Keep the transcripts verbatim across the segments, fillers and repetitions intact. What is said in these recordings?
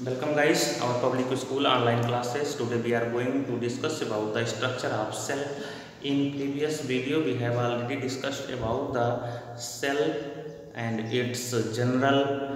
Welcome guys, our public school online classes. Today we are going to discuss about the structure of cell. In previous video we have already discussed about the cell and its general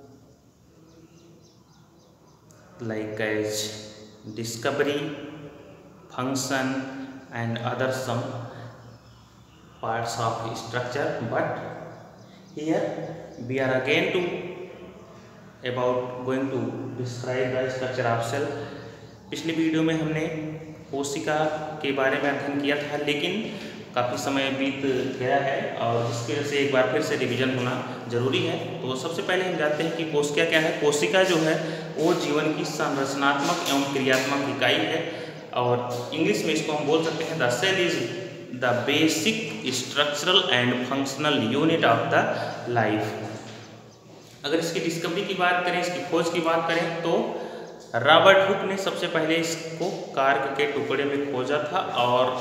like as discovery, function and other some parts of structure, but here we are again to about going to describe the structure of cell. पिछली video में हमने कोशिका के बारे में अध्ययन किया था, लेकिन काफ़ी समय बीत गया है और जिसकी वजह से एक बार फिर से रिवीजन होना जरूरी है। तो सबसे पहले हम जानते हैं कि कोशिका क्या है। कोशिका जो है वो जीवन की संरचनात्मक एवं क्रियात्मक इकाई है और इंग्लिश में इसको हम बोल सकते हैं the cell is the basic structural and functional unit of the life. अगर इसकी डिस्कवरी की बात करें, इसकी खोज की बात करें, तो रॉबर्ट हुक ने सबसे पहले इसको कार्क के टुकड़े में खोजा था और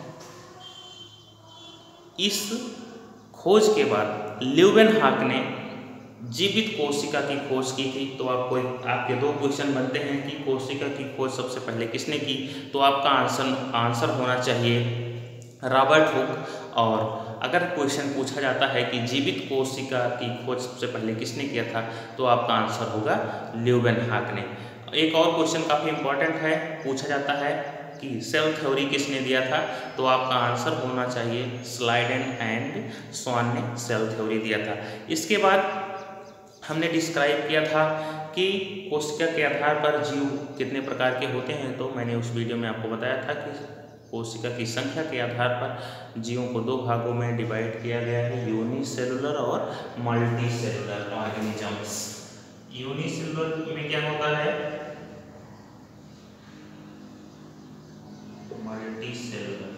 इस खोज के बाद ल्यूवेनहॉक ने जीवित कोशिका की खोज की थी। तो आपको आपके दो क्वेश्चन बनते हैं कि कोशिका की खोज सबसे पहले किसने की, तो आपका आंसर आंसर होना चाहिए रॉबर्ट हुक। और अगर क्वेश्चन पूछा जाता है कि जीवित कोशिका की खोज सबसे पहले किसने किया था, तो आपका आंसर होगा ल्यूवेनहॉक ने। एक और क्वेश्चन काफ़ी इंपॉर्टेंट है, पूछा जाता है कि सेल थ्योरी किसने दिया था, तो आपका आंसर होना चाहिए स्लाइडेन एंड स्वान ने सेल थ्योरी दिया था। इसके बाद हमने डिस्क्राइब किया था कि कोशिका के आधार पर जीव कितने प्रकार के होते हैं। तो मैंने उस वीडियो में आपको बताया था कि कोशिका की संख्या के आधार पर जीवों को दो भागों में डिवाइड किया गया है, यूनिसेलुलर और मल्टी सेलुलर ऑर्गेनिजम्स। यूनिसेलुलर में क्या होता है, मल्टी सेलुलर।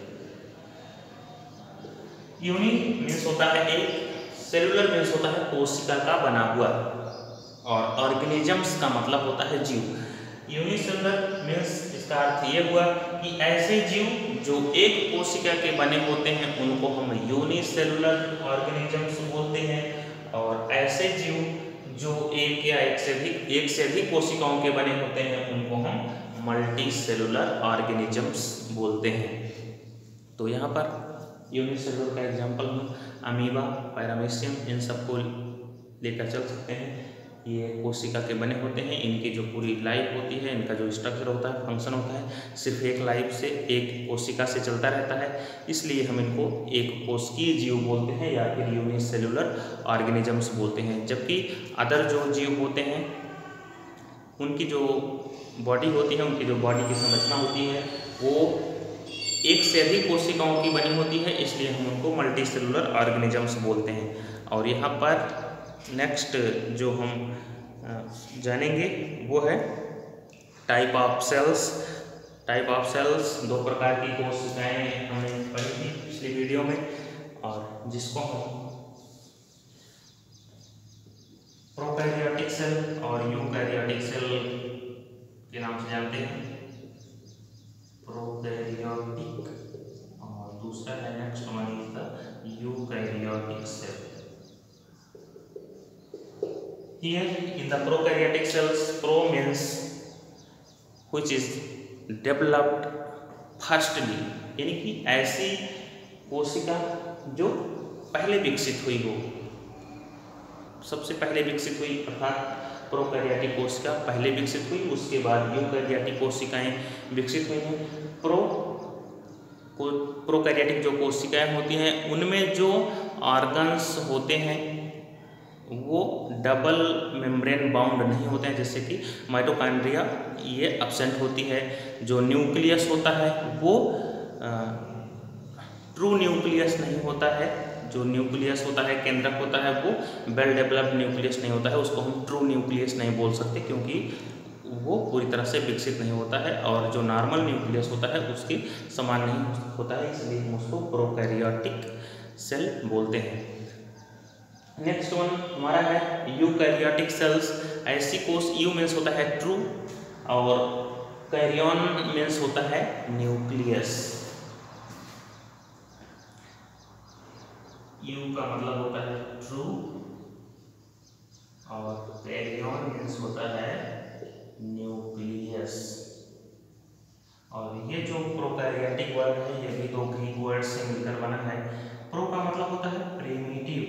यूनि मीन्स होता है एक, सेलुलर मीन्स होता है कोशिका का बना हुआ, और ऑर्गेनिजम्स का मतलब होता है जीव। यूनिसेलुलर मीन्स इसका अर्थ ये हुआ कि ऐसे जीव जो एक कोशिका के बने होते हैं उनको हम यूनिसेलुलर ऑर्गेनिजम्स बोलते हैं, और ऐसे जीव जो एक या एक से अधिक एक से अधिक कोशिकाओं के बने होते हैं उनको हम मल्टी सेलुलर ऑर्गेनिजम्स बोलते हैं। तो यहाँ पर यूनिसेलुलर का एग्जाम्पल हम अमीबा, पैरामीशियम इन सबको लेकर चल सकते हैं। ये कोशिका के बने होते हैं, इनकी जो पूरी लाइफ होती है, इनका जो स्ट्रक्चर होता है, फंक्शन होता है, सिर्फ एक लाइफ से एक कोशिका से चलता रहता है, इसलिए हम इनको एक कोशिकीय जीव बोलते हैं या फिर यूनिसेलुलर ऑर्गेनिजम्स बोलते हैं। जबकि अदर जो जीव होते हैं उनकी जो बॉडी होती है, उनकी जो बॉडी की संरचना होती है वो एक से अधिक कोशिकाओं की बनी होती है, इसलिए हम उनको मल्टी सेलुलर ऑर्गेनिजम्स बोलते हैं। और यहाँ पर नेक्स्ट जो हम जानेंगे वो है type of cells. Type of cells दो प्रकार की कोशिकाएं हमने पढ़ी थी पिछली वीडियो में, और जिसको हम प्रोकैरियोटिक सेल और यूकैरियोटिक सेल के नाम से जानते हैं। प्रोकैरियोटिक और दूसरा है next one is the eukaryotic cell. Here in the prokaryotic cells, pro means which is developed firstly, यानी कि ऐसी कोशिका जो पहले विकसित हुई हो, सबसे पहले विकसित हुई, अर्थात प्रोकैरियोटिक कोशिका पहले विकसित हुई, उसके बाद यूकैरियोटिक कोशिकाएं विकसित हुई हैं। प्रो प्रोकैरियोटिक जो कोशिकाएं होती हैं उनमें जो ऑर्गन्स होते हैं वो डबल मेम्ब्रेन बाउंड नहीं होते हैं, जैसे कि माइटोकॉन्ड्रिया ये एब्सेंट होती है। जो न्यूक्लियस होता है वो ट्रू न्यूक्लियस नहीं होता है, जो न्यूक्लियस होता है, केंद्रक होता है, वो वेल डेवलप्ड न्यूक्लियस नहीं होता है, उसको हम ट्रू न्यूक्लियस नहीं बोल सकते क्योंकि वो पूरी तरह से विकसित नहीं होता है, और जो नॉर्मल न्यूक्लियस होता है उसके समान नहीं होता है, इसलिए हम उसको प्रोकैरियोटिक सेल बोलते हैं। नेक्स्ट वन हमारा है यूकैरियोटिक सेल्स। ऐसी कोश, यू मीन्स होता है ट्रू और कैरियन मीन्स होता है न्यूक्लियस। यू का मतलब होता है ट्रू और कैरियन मीन्स होता है न्यूक्लियस। और ये जो प्रोकैरियोटिक वर्ड है ये भी दो ग्रीक वर्ड से मिलकर बना है। प्रो का मतलब होता है प्रिमिटिव,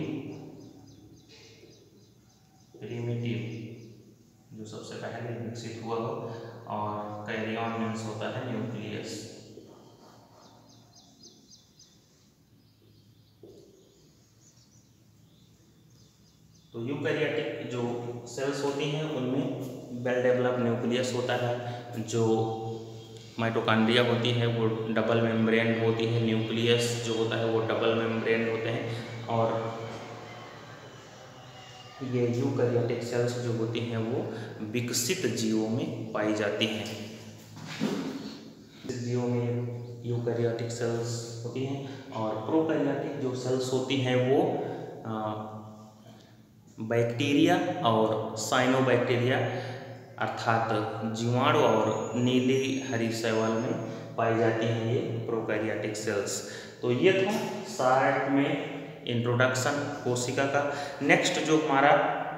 प्रिमिटिव जो सबसे पहले विकसित हुआ हो, और कैरियन मीन्स होता है न्यूक्लियस। तो यूकैरियोटिक जो सेल्स होती हैं उनमें वेल डेवलप्ड न्यूक्लियस होता है। जो माइटोकॉन्ड्रिया होती है वो डबल मेम्ब्रेन होती है, न्यूक्लियस जो होता है वो डबल मेम्ब्रेन होते हैं। और ये यूकैरियोटिक सेल्स जो होती हैं वो विकसित जीवों में पाई जाती हैं। जीवों में यूकैरियोटिक सेल्स होती हैं, और प्रोकैरियोटिक जो सेल्स होती हैं वो आ, बैक्टीरिया और साइनोबैक्टीरिया अर्थात जीवाणु और नीली हरी शैवाल में पाई जाती हैं ये प्रोकैरियोटिक सेल्स। तो ये था शार्ट में इंट्रोडक्शन कोशिका का। नेक्स्ट जो हमारा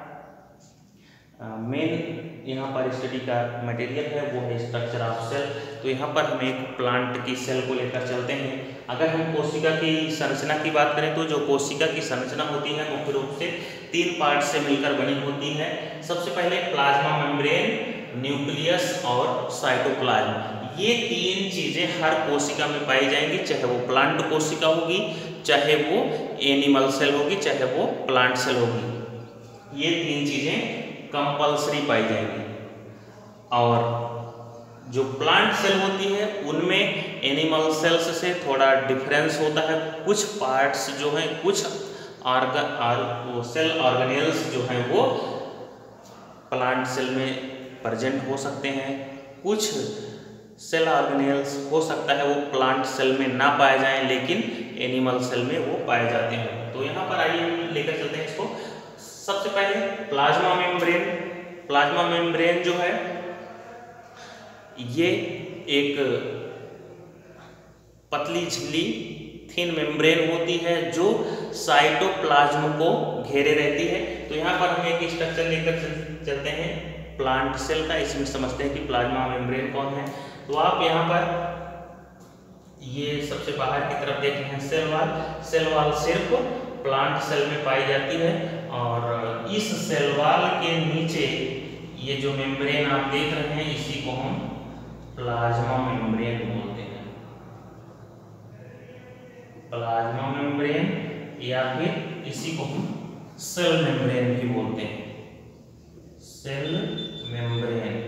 मेन यहाँ पर स्टडी का मटेरियल है वो है स्ट्रक्चर ऑफ सेल। तो यहाँ पर हम एक प्लांट की सेल को लेकर चलते हैं। अगर हम कोशिका की संरचना की बात करें तो जो कोशिका की संरचना होती है मुख्य रूप से तीन पार्ट से मिलकर बनी होती है। सबसे पहले प्लाज्मा मेम्ब्रेन, न्यूक्लियस और साइटोप्लाज्म। ये तीन चीजें हर कोशिका में पाई जाएंगी, चाहे वो प्लांट कोशिका होगी, चाहे वो एनिमल सेल होगी, चाहे वो प्लांट सेल होगी। ये तीन चीजें कंपल्सरी पाई जाएंगी। और जो प्लांट सेल होती है उनमें एनिमल सेल्स से थोड़ा डिफरेंस होता है। कुछ पार्ट्स जो हैं, कुछ ऑर्गन और सेल ऑर्गेनेल्स जो हैं वो प्लांट सेल में प्रेजेंट हो सकते हैं। कुछ सेल ऑर्गेनेल्स हो सकता है वो प्लांट सेल में ना पाए जाएं लेकिन एनिमल सेल में वो पाए जाते हैं। तो यहाँ पर आइए हम लेकर चलते हैं इसको। सबसे पहले प्लाज्मा मेम्ब्रेन। प्लाज्मा मेम्ब्रेन जो है ये एक पतली झिल्ली थिन मेम्ब्रेन होती है जो साइटोप्लाज्म को घेरे रहती है। तो यहाँ पर हम एक स्ट्रक्चर लेकर चलते हैं प्लांट सेल का, इसमें समझते हैं कि प्लाज्मा मेम्ब्रेन कौन है। तो आप यहाँ पर ये सबसे बाहर की तरफ देख रहे हैं सेल वॉल। सेल वॉल सिर्फ प्लांट सेल में पाई जाती है, और इस सेल वॉल के नीचे ये जो मेम्ब्रेन आप देख रहे हैं इसी को हम प्लाज्मा मेम्ब्रेन बोलते हैं। प्लाज्मा मेम्ब्रेन या फिर इसी को हम सेल मेम्ब्रेन भी बोलते हैं, सेल मेम्ब्रेन।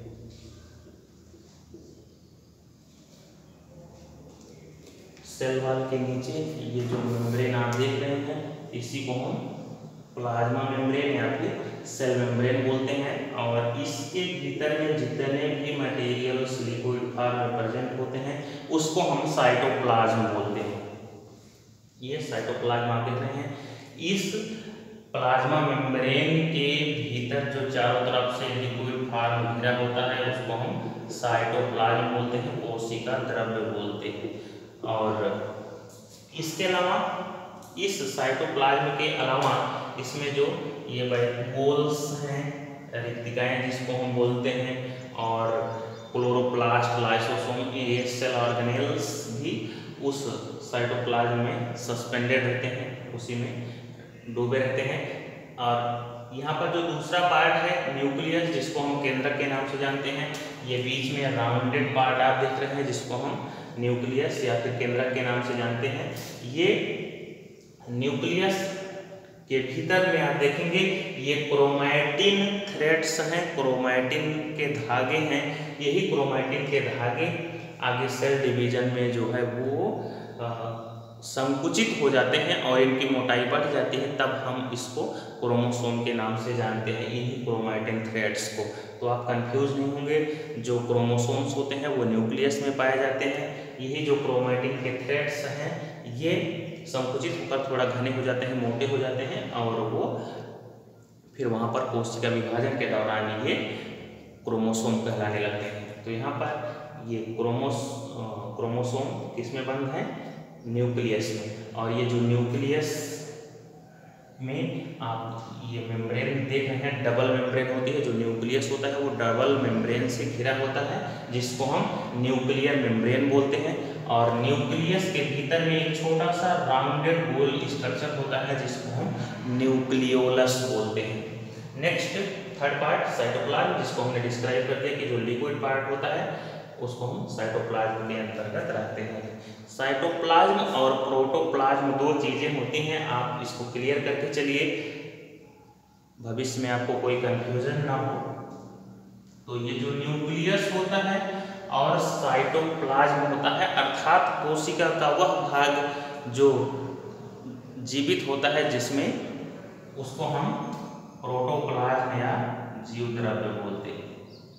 सेल वॉल के नीचे ये जो मेम्ब्रेन आप देख रहे हैं इसी को हम प्लाज्मा मेम्ब्रेन या फिर सेल मेम्ब्रेन बोलते हैं। और इसके भीतर में जितने भी मटेरियल्स लिक्विड फॉर्म में प्रेजेंट होते हैं उसको हम साइटोप्लाज्म बोलते हैं। ये साइटोप्लाज्म आप देख रहे हैं। इस प्लाज्मा मेम्ब्रेन के भीतर जो चारों तरफ से लिक्विड फॉर्म घिरा होता है उसको हम साइटोप्लाज्म बोलते हैं, कोशिका द्रव्य बोलते हैं। और इसके अलावा इस साइटोप्लाज्म के अलावा इसमें जो ये गोल्स हैं, रिक्तिकाएं जिसको हम बोलते हैं, और क्लोरोप्लास्ट, लाइसोसोम, ये सेल ऑर्गेनेल्स भी उस साइटोप्लाज्म में सस्पेंडेड रहते हैं, उसी में डूबे रहते हैं। और यहाँ पर जो दूसरा पार्ट है न्यूक्लियस जिसको हम केंद्रक के नाम से जानते हैं, ये बीच में राउंडेड पार्ट आप देख रहे हैं जिसको हम न्यूक्लियस या फिर केंद्रक के नाम से जानते हैं। ये न्यूक्लियस के भीतर में आप देखेंगे ये क्रोमैटिन थ्रेड्स हैं, क्रोमैटिन के धागे हैं। यही क्रोमैटिन के धागे आगे सेल डिवीजन में जो है वो संकुचित हो जाते हैं और इनकी मोटाई बढ़ जाती है, तब हम इसको क्रोमोसोम के नाम से जानते हैं, इन्हीं क्रोमैटिन थ्रेड्स को। तो आप कंफ्यूज नहीं होंगे, जो क्रोमोसोम्स होते हैं वो न्यूक्लियस में पाए जाते हैं। यही जो क्रोमैटिन के थ्रेड्स हैं ये संकुचित होकर थोड़ा घने हो जाते हैं, मोटे हो जाते हैं, और वो फिर वहाँ पर कोशिका विभाजन के दौरान ये क्रोमोसोम कहलाने लगते हैं। तो यहाँ पर ये क्रोमोस क्रोमोसोम किस में बंद है? न्यूक्लियस में। और ये जो न्यूक्लियस में आप ये मेम्ब्रेन देख रहे हैं, डबल मेम्ब्रेन होती है। जो न्यूक्लियस होता है वो डबल मेम्ब्रेन से घिरा होता है, जिसको हम न्यूक्लियर मेम्ब्रेन बोलते हैं। और न्यूक्लियस के भीतर में एक छोटा सा राउंडेड गोल स्ट्रक्चर होता है, जिसको हम न्यूक्लियोलस बोलते हैं। नेक्स्ट थर्ड पार्ट साइटोप्लाज्म, जिसको हमने डिस्क्राइब कर दिया कि जो लिक्विड पार्ट होता है उसको हम साइटोप्लाज्म के अंतर्गत रखते हैं। साइटोप्लाज्म और प्रोटोप्लाज्म दो चीजें होती हैं, आप इसको क्लियर करके चलिए, भविष्य में आपको कोई कंफ्यूजन ना हो। तो ये जो न्यूक्लियस होता है और साइटोप्लाज्म होता है, अर्थात कोशिका का वह भाग जो जीवित होता है जिसमें, उसको हम प्रोटोप्लाज्म या जीव द्रव्य बोलते हैं,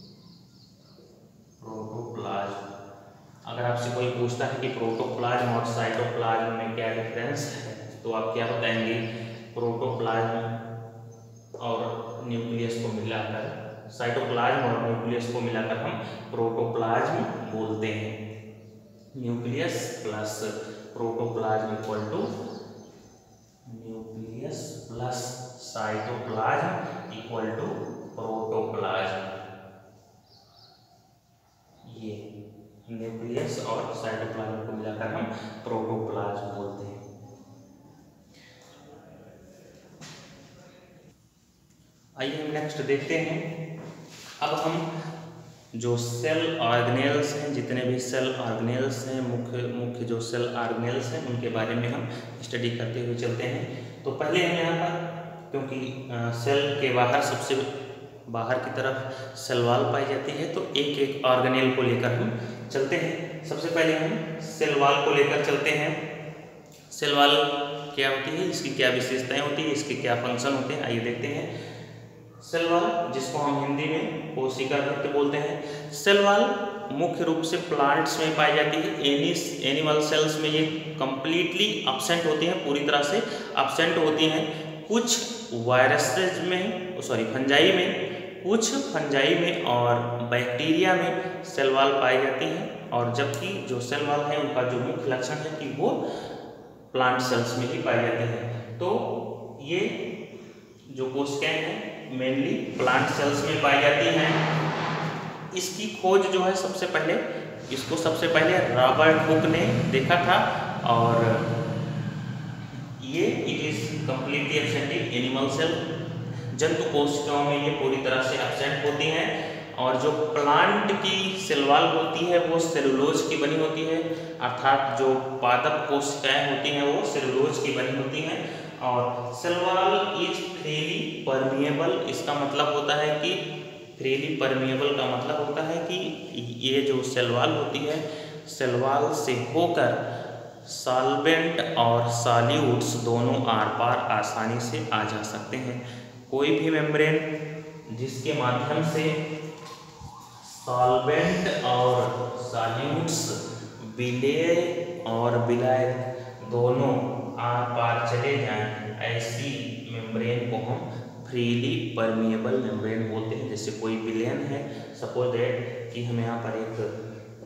प्रोटोप्लाज्म। अगर आपसे कोई पूछता है कि प्रोटोप्लाज्म और साइटोप्लाज्म में क्या डिफरेंस है, तो आप क्या बताएंगे? प्रोटोप्लाज्म और न्यूक्लियस को मिलाकर, साइटोप्लाज्म और न्यूक्लियस को मिलाकर हम प्रोटोप्लाज्म बोलते हैं। Nucleus plus protoplasm equal to nucleus plus cytoplasm equal to protoplasm. ये न्यूक्लियस और साइटोप्लाज्म को मिलाकर हम प्रोटोप्लाज्म बोलते हैं। आइए हम नेक्स्ट देखते हैं। अब हम जो सेल ऑर्गेनेल्स हैं, जितने भी सेल ऑर्गेनेल्स हैं, मुख्य मुख्य जो सेल ऑर्गेनेल्स हैं, उनके बारे में हम स्टडी करते हुए चलते हैं। तो पहले हम यहाँ पर, क्योंकि सेल के बाहर सबसे बाहर की तरफ सेल वॉल पाई जाती है, तो एक एक ऑर्गेनेल को लेकर हम चलते हैं। सबसे पहले हम सेल वॉल को लेकर चलते हैं। सेल वॉल क्या होती है, इसकी क्या विशेषताएं होती है, इसके क्या फंक्शन होते हैं, आइए देखते हैं। सेल वॉल, जिसको हम हिंदी में कोशिका भित्ति बोलते हैं। सेल वॉल मुख्य रूप से प्लांट्स में पाई जाती है। एनी एनिमल सेल्स में ये कंप्लीटली एब्सेंट होती हैं, पूरी तरह से एब्सेंट होती हैं। कुछ वायरसेज में, सॉरी फंजाई में, कुछ फंजाई में और बैक्टीरिया में सेल वॉल पाई जाती हैं। और जबकि जो सेल वॉल है उनका जो मुख्य लक्षण है कि वो प्लांट सेल्स में ही पाई जाते हैं। तो ये जो कोशिकाएं हैं मेनली प्लांट सेल्स में पाई जाती हैं। इसकी खोज जो है सबसे पहले, इसको सबसे पहले रॉबर्ट हुक ने देखा था, और ये it is completely absent in animal cell. जंतु कोशिकाओं में ये पूरी तरह से एब्सेंट होती हैं। और जो प्लांट की सेल वॉल होती है वो सेलुलोज की बनी होती है, अर्थात जो पादप कोशिकाएं होती हैं वो सेलुलोज की बनी होती हैं। और cell wall is freely permeable, इसका मतलब होता है कि फ्रीली परमिएबल का मतलब होता है कि ये जो सेल वॉल होती है, सेल वॉल से होकर सॉल्वेंट और सॉल्यूट्स दोनों आर पार आसानी से आ जा सकते हैं। कोई भी मेम्ब्रेन जिसके माध्यम से सॉल्वेंट और सॉल्यूट्स, विलेय और विलायक दोनों आर पार चले जाएं, ऐसी मेम्ब्रेन को हम फ्रीली परमिएबल मेम्ब्रेन बोलते हैं। जैसे कोई विलेन है, सपोज दैट कि हम यहाँ पर एक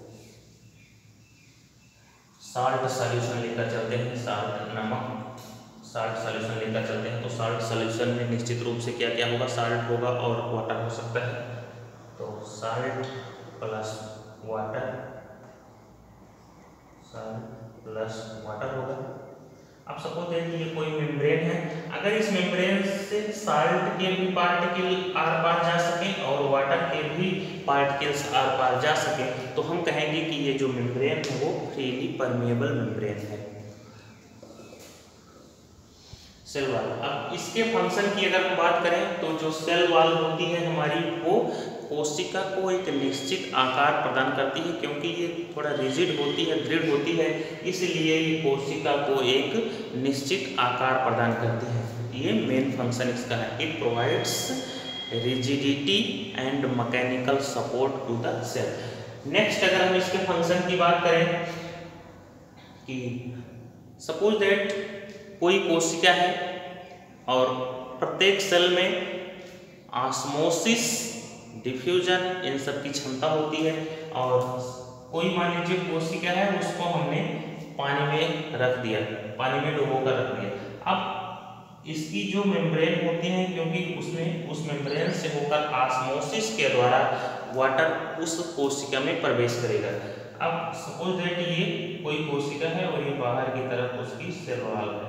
साल्ट सॉल्यूशन लेकर चलते हैं, साल्ट नमक साल्ट सॉल्यूशन लेकर चलते हैं, तो साल्ट सॉल्यूशन में निश्चित रूप से क्या क्या होगा, साल्ट होगा और वाटर हो सकता है। तो salt plus water, salt plus water होगा। अब सपोज दैट कि ये कोई मेम्ब्रेन है, अगर इस मेम्ब्रेन से साल्ट के भी पार्टिकल आर पार जा सकें और वाटर के भी पार्टिकल्स आर पार जा सकें, तो हम कहेंगे कि ये जो मेम्ब्रेन है वो फ्रीली परमिएबल मेम्ब्रेन है, सेल वॉल। अब इसके फंक्शन की अगर हम बात करें तो जो सेल वॉल होती है हमारी, वो कोशिका को एक निश्चित आकार प्रदान करती है, क्योंकि ये थोड़ा रिजिड होती है, दृढ़ होती है, इसलिए ये कोशिका को एक निश्चित आकार प्रदान करती है। ये मेन फंक्शन इसका है। It provides rigidity and mechanical support to the cell. Next अगर हम इसके फंक्शन की बात करें कि सपोज दैट कोई कोशिका है और प्रत्येक सेल में ऑस्मोसिस, डिफ्यूजन, इन सब की क्षमता होती है। और कोई मान लीजिए कोशिका है, उसको हमने पानी में रख दिया, पानी में डुबो कर रख दिया। अब इसकी जो मेम्ब्रेन होती है, क्योंकि उसमें उस मेम्ब्रेन से होकर ऑस्मोसिस के द्वारा वाटर उस कोशिका में प्रवेश करेगा। अब सपोज दैट ये कोई कोशिका है और ये बाहर की तरफ उसकी सेल वॉल है।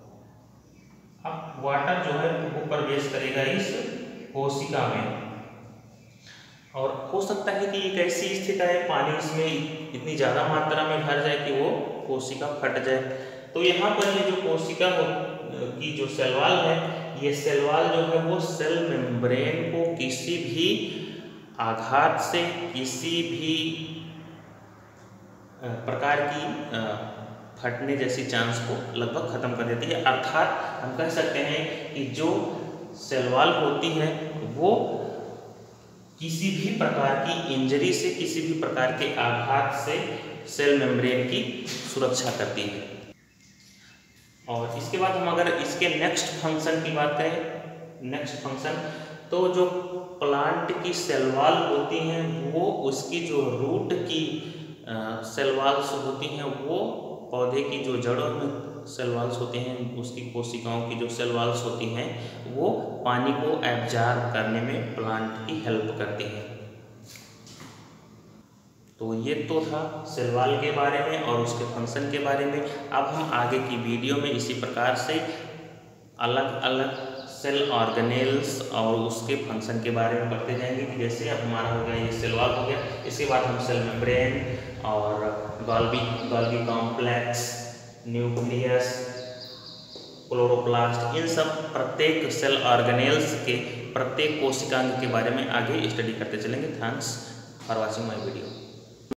अब वाटर जो है वो प्रवेश करेगा इस कोशिका में, और हो सकता है कि एक ऐसी स्थिति है पानी इसमें इतनी ज़्यादा मात्रा में भर जाए कि वो कोशिका फट जाए। तो यहाँ पर ये जो कोशिका की जो सेल वॉल है, ये सेल वॉल जो है वो सेल मेम्ब्रेन को किसी भी आघात से, किसी भी प्रकार की फटने जैसी चांस को लगभग खत्म कर देती है। अर्थात हम कह सकते हैं कि जो सेल वॉल होती है वो किसी भी प्रकार की इंजरी से, किसी भी प्रकार के आघात से सेल मेम्ब्रेन की सुरक्षा करती है। और इसके बाद हम अगर इसके नेक्स्ट फंक्शन की बात करें, नेक्स्ट फंक्शन, तो जो प्लांट की सेल वॉल होती हैं वो उसकी जो रूट की सेल वॉल्स होती हैं, वो पौधे की जो जड़ों में सेल वॉल्स होती हैं, उसकी कोशिकाओं की जो सेल वॉल्स होती हैं वो पानी को एब्जॉर्ब करने में प्लांट की हेल्प करती हैं। तो ये तो था सेल वॉल के बारे में और उसके फंक्शन के बारे में। अब हम आगे की वीडियो में इसी प्रकार से अलग अलग सेल ऑर्गेनेल्स और उसके फंक्शन के बारे में पढ़ते जाएंगे। कि जैसे अब हमारा हो गया ये सेल वॉल हो गया, इसके बाद हम सेल मेम्ब्रेन और Golgi Golgi complex, nucleus, chloroplast, इन सब प्रत्येक सेल ऑर्गेनेल्स के प्रत्येक कोशिकांग के बारे में आगे स्टडी करते चलेंगे। Thanks for watching my video.